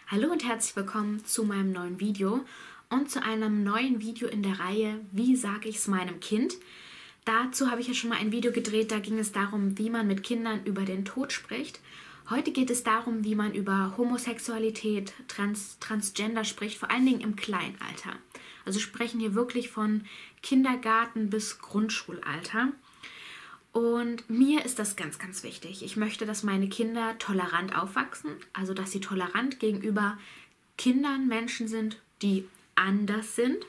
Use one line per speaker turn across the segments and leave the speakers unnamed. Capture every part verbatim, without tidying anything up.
Hallo und herzlich willkommen zu meinem neuen Video und zu einem neuen Video in der Reihe Wie sage ich es meinem Kind? Dazu habe ich ja schon mal ein Video gedreht, da ging es darum, wie man mit Kindern über den Tod spricht. Heute geht es darum, wie man über Homosexualität, Trans, Transgender spricht, vor allen Dingen im Kleinalter. Also wir sprechen hier wirklich von Kindergarten bis Grundschulalter. Und mir ist das ganz, ganz wichtig. Ich möchte, dass meine Kinder tolerant aufwachsen, also dass sie tolerant gegenüber Kindern, Menschen sind, die anders sind,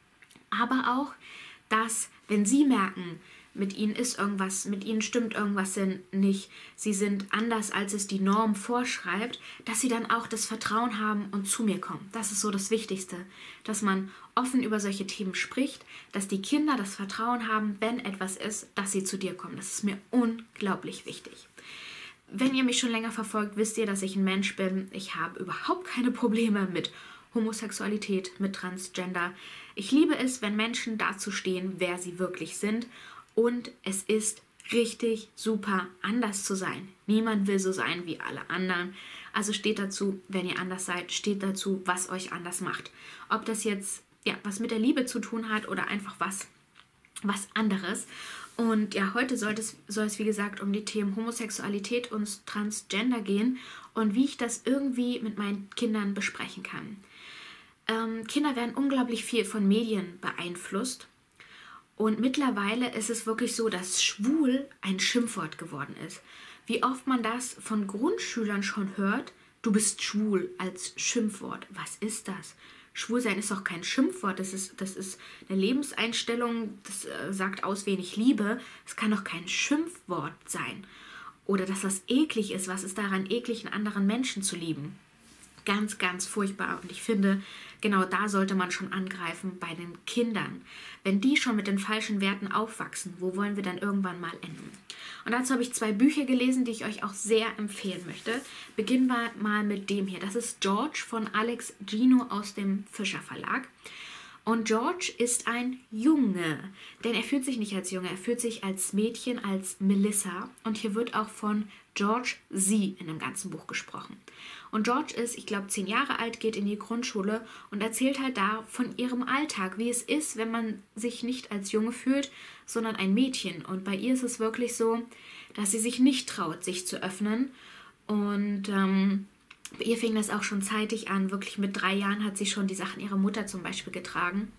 aber auch, dass, wenn sie merken, mit ihnen ist irgendwas, mit ihnen stimmt irgendwas nicht, sie sind anders, als es die Norm vorschreibt, dass sie dann auch das Vertrauen haben und zu mir kommen. Das ist so das Wichtigste, dass man offen über solche Themen spricht, dass die Kinder das Vertrauen haben, wenn etwas ist, dass sie zu dir kommen. Das ist mir unglaublich wichtig. Wenn ihr mich schon länger verfolgt, wisst ihr, dass ich ein Mensch bin. Ich habe überhaupt keine Probleme mit Homosexualität, mit Transgender. Ich liebe es, wenn Menschen dazu stehen, wer sie wirklich sind. Und es ist richtig super, anders zu sein. Niemand will so sein wie alle anderen. Also steht dazu, wenn ihr anders seid, steht dazu, was euch anders macht. Ob das jetzt ja, was mit der Liebe zu tun hat oder einfach was, was anderes. Und ja, heute soll es, soll es, wie gesagt, um die Themen Homosexualität und Transgender gehen und wie ich das irgendwie mit meinen Kindern besprechen kann. Ähm, Kinder werden unglaublich viel von Medien beeinflusst. Und mittlerweile ist es wirklich so, dass schwul ein Schimpfwort geworden ist. Wie oft man das von Grundschülern schon hört, du bist schwul als Schimpfwort. Was ist das? Schwulsein ist doch kein Schimpfwort, das ist, das ist eine Lebenseinstellung, das äh, sagt aus, wen ich liebe. Es kann doch kein Schimpfwort sein. Oder dass das eklig ist, was ist daran eklig, einen anderen Menschen zu lieben? Ganz, ganz furchtbar. Und ich finde, genau da sollte man schon angreifen bei den Kindern. Wenn die schon mit den falschen Werten aufwachsen, wo wollen wir dann irgendwann mal enden? Und dazu habe ich zwei Bücher gelesen, die ich euch auch sehr empfehlen möchte. Beginnen wir mal mit dem hier. Das ist George von Alex Gino aus dem Fischer Verlag. Und George ist ein Junge, denn er fühlt sich nicht als Junge, er fühlt sich als Mädchen, als Melissa. Und hier wird auch von George sie in dem ganzen Buch gesprochen. Und George ist, ich glaube, zehn Jahre alt, geht in die Grundschule und erzählt halt da von ihrem Alltag, wie es ist, wenn man sich nicht als Junge fühlt, sondern ein Mädchen. Und bei ihr ist es wirklich so, dass sie sich nicht traut, sich zu öffnen. Und ähm, bei ihr fing das auch schon zeitig an. Wirklich mit drei Jahren hat sie schon die Sachen ihrer Mutter zum Beispiel getragen.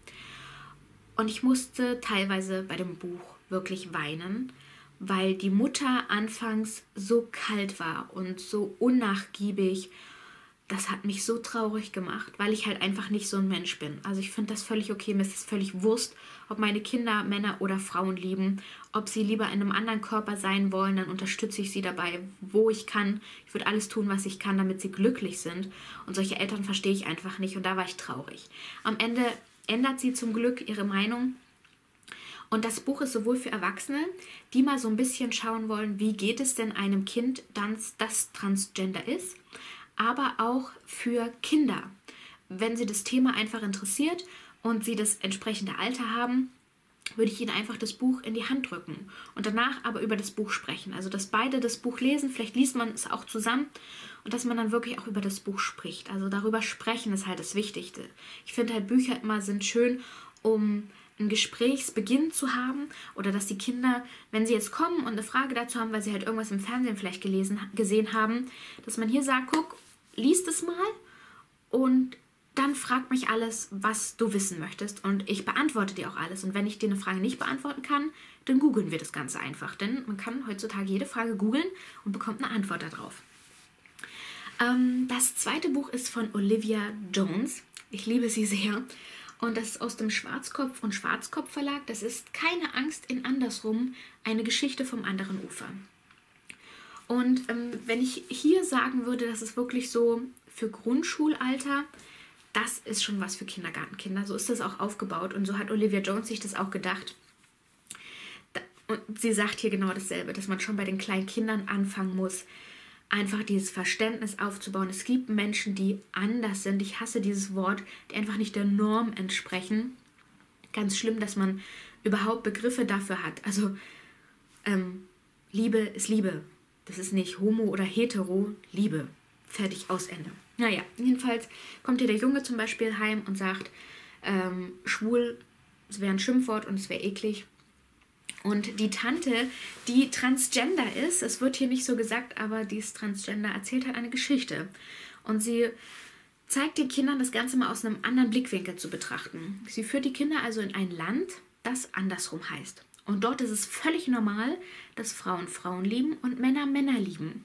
Und ich musste teilweise bei dem Buch wirklich weinen, weil die Mutter anfangs so kalt war und so unnachgiebig. Das hat mich so traurig gemacht, weil ich halt einfach nicht so ein Mensch bin. Also ich finde das völlig okay, mir ist es völlig Wurst, ob meine Kinder Männer oder Frauen lieben. Ob sie lieber in einem anderen Körper sein wollen, dann unterstütze ich sie dabei, wo ich kann. Ich würde alles tun, was ich kann, damit sie glücklich sind. Und solche Eltern verstehe ich einfach nicht und da war ich traurig. Am Ende ändert sie zum Glück ihre Meinung. Und das Buch ist sowohl für Erwachsene, die mal so ein bisschen schauen wollen, wie geht es denn einem Kind, das, das Transgender ist, aber auch für Kinder. Wenn sie das Thema einfach interessiert und sie das entsprechende Alter haben, würde ich ihnen einfach das Buch in die Hand drücken und danach aber über das Buch sprechen. Also, dass beide das Buch lesen, vielleicht liest man es auch zusammen und dass man dann wirklich auch über das Buch spricht. Also darüber sprechen ist halt das Wichtigste. Ich finde halt, Bücher immer sind schön, um einen Gesprächsbeginn zu haben oder dass die Kinder, wenn sie jetzt kommen und eine Frage dazu haben, weil sie halt irgendwas im Fernsehen vielleicht gelesen, gesehen haben, dass man hier sagt, guck, liest es mal und dann frag mich alles, was du wissen möchtest und ich beantworte dir auch alles. Und wenn ich dir eine Frage nicht beantworten kann, dann googeln wir das Ganze einfach, denn man kann heutzutage jede Frage googeln und bekommt eine Antwort darauf. Ähm, das zweite Buch ist von Olivia Jones. Ich liebe sie sehr. Und das ist aus dem Schwarzkopf und Schwarzkopf Verlag. Das ist Keine Angst in Andersrum, eine Geschichte vom anderen Ufer. Und ähm, wenn ich hier sagen würde, das ist wirklich so für Grundschulalter, das ist schon was für Kindergartenkinder. So ist das auch aufgebaut und so hat Olivia Jones sich das auch gedacht. Und sie sagt hier genau dasselbe, dass man schon bei den kleinen Kindern anfangen muss, einfach dieses Verständnis aufzubauen. Es gibt Menschen, die anders sind. Ich hasse dieses Wort, die einfach nicht der Norm entsprechen. Ganz schlimm, dass man überhaupt Begriffe dafür hat. Also ähm, Liebe ist Liebe. Das ist nicht homo oder hetero, Liebe. fertig, aus, Ende. Naja, jedenfalls kommt hier der Junge zum Beispiel heim und sagt, ähm, schwul, es wäre ein Schimpfwort und es wäre eklig. Und die Tante, die Transgender ist, es wird hier nicht so gesagt, aber die ist Transgender, erzählt halt eine Geschichte. Und sie zeigt den Kindern, das Ganze mal aus einem anderen Blickwinkel zu betrachten. Sie führt die Kinder also in ein Land, das andersrum heißt. Und dort ist es völlig normal, dass Frauen Frauen lieben und Männer Männer lieben.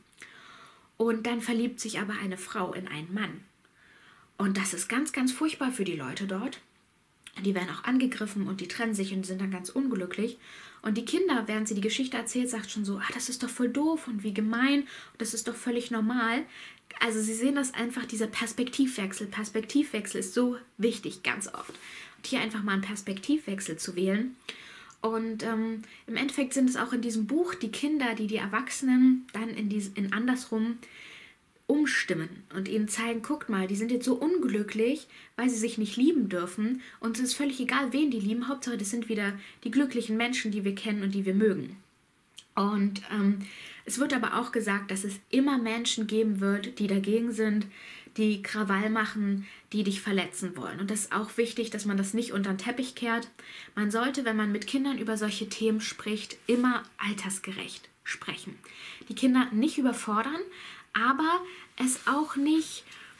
Und dann verliebt sich aber eine Frau in einen Mann. Und das ist ganz, ganz furchtbar für die Leute dort. Die werden auch angegriffen und die trennen sich und sind dann ganz unglücklich. Und die Kinder, während sie die Geschichte erzählt, sagt schon so, ah, das ist doch voll doof und wie gemein und das ist doch völlig normal. Also sie sehen das einfach, dieser Perspektivwechsel. Perspektivwechsel ist so wichtig, ganz oft. Und hier einfach mal einen Perspektivwechsel zu wählen. Und ähm, im Endeffekt sind es auch in diesem Buch die Kinder, die die Erwachsenen dann in, dies, in andersrum umstimmen und ihnen zeigen, guckt mal, die sind jetzt so unglücklich, weil sie sich nicht lieben dürfen und es ist völlig egal, wen die lieben, Hauptsache das sind wieder die glücklichen Menschen, die wir kennen und die wir mögen. Und ähm, es wird aber auch gesagt, dass es immer Menschen geben wird, die dagegen sind, die Krawall machen, die dich verletzen wollen. Und das ist auch wichtig, dass man das nicht unter den Teppich kehrt. Man sollte, wenn man mit Kindern über solche Themen spricht, immer altersgerecht sprechen. Die Kinder nicht überfordern, aber es auch nicht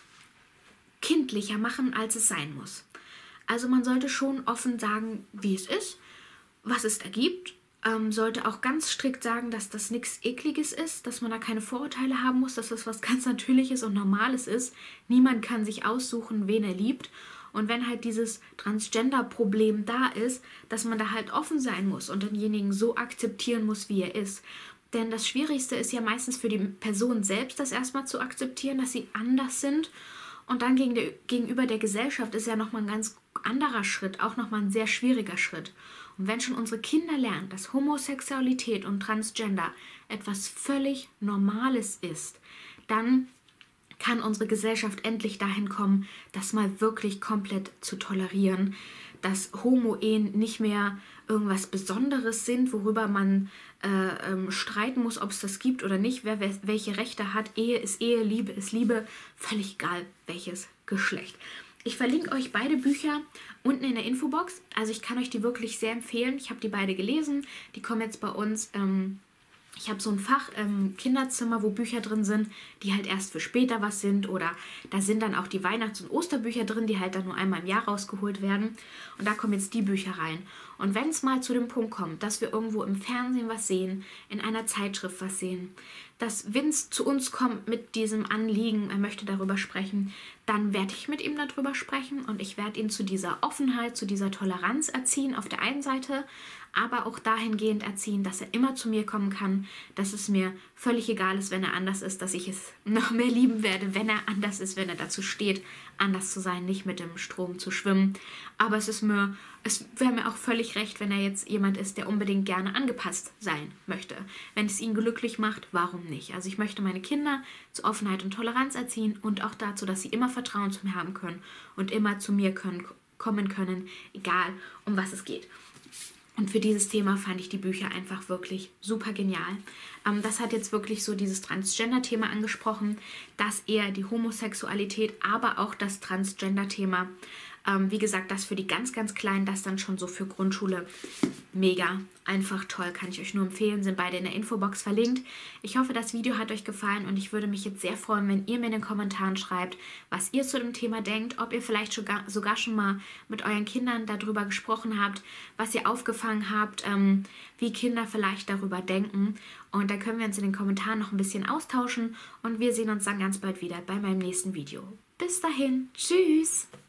kindlicher machen, als es sein muss. Also man sollte schon offen sagen, wie es ist, was es da gibt. Ähm, sollte auch ganz strikt sagen, dass das nichts Ekliges ist, dass man da keine Vorurteile haben muss, dass das was ganz Natürliches und Normales ist. Niemand kann sich aussuchen, wen er liebt. Und wenn halt dieses Transgender-Problem da ist, dass man da halt offen sein muss und denjenigen so akzeptieren muss, wie er ist. Denn das Schwierigste ist ja meistens für die Person selbst, das erstmal zu akzeptieren, dass sie anders sind. Und dann gegen der, gegenüber der Gesellschaft ist ja nochmal ein ganz anderer Schritt, auch nochmal ein sehr schwieriger Schritt. Und wenn schon unsere Kinder lernen, dass Homosexualität und Transgender etwas völlig Normales ist, dann kann unsere Gesellschaft endlich dahin kommen, das mal wirklich komplett zu tolerieren, dass Homo-Ehen nicht mehr irgendwas Besonderes sind, worüber man äh, ähm, streiten muss, ob es das gibt oder nicht, wer welche Rechte hat. Ehe ist Ehe, Liebe ist Liebe, völlig egal welches Geschlecht. Ich verlinke euch beide Bücher unten in der Infobox. Also ich kann euch die wirklich sehr empfehlen. Ich habe die beide gelesen. Die kommen jetzt bei uns. Ähm, ich habe so ein Fach im Kinderzimmer, wo Bücher drin sind, die halt erst für später was sind. Oder da sind dann auch die Weihnachts- und Osterbücher drin, die halt dann nur einmal im Jahr rausgeholt werden. Und da kommen jetzt die Bücher rein. Und wenn es mal zu dem Punkt kommt, dass wir irgendwo im Fernsehen was sehen, in einer Zeitschrift was sehen, dass Vince zu uns kommt mit diesem Anliegen, er möchte darüber sprechen, dann werde ich mit ihm darüber sprechen und ich werde ihn zu dieser Offenheit, zu dieser Toleranz erziehen auf der einen Seite, aber auch dahingehend erziehen, dass er immer zu mir kommen kann, dass es mir völlig egal ist, wenn er anders ist, dass ich es noch mehr lieben werde, wenn er anders ist, wenn er dazu steht, anders zu sein, nicht mit dem Strom zu schwimmen. Aber es ist mir, es wäre mir auch völlig recht, wenn er jetzt jemand ist, der unbedingt gerne angepasst sein möchte. Wenn es ihn glücklich macht, warum nicht? Also ich möchte meine Kinder zu Offenheit und Toleranz erziehen und auch dazu, dass sie immer Vertrauen zu mir haben können und immer zu mir können, kommen können, egal um was es geht. Und für dieses Thema fand ich die Bücher einfach wirklich super genial. Ähm, das hat jetzt wirklich so dieses Transgender-Thema angesprochen, dass eher die Homosexualität, aber auch das Transgender-Thema, ähm, wie gesagt, das für die ganz, ganz Kleinen, das dann schon so für Grundschule, mega, einfach toll, kann ich euch nur empfehlen, sind beide in der Infobox verlinkt. Ich hoffe, das Video hat euch gefallen und ich würde mich jetzt sehr freuen, wenn ihr mir in den Kommentaren schreibt, was ihr zu dem Thema denkt, ob ihr vielleicht sogar, sogar schon mal mit euren Kindern darüber gesprochen habt, was ihr aufgefangen habt, ähm, wie Kinder vielleicht darüber denken. Und da können wir uns in den Kommentaren noch ein bisschen austauschen und wir sehen uns dann ganz bald wieder bei meinem nächsten Video. Bis dahin, tschüss!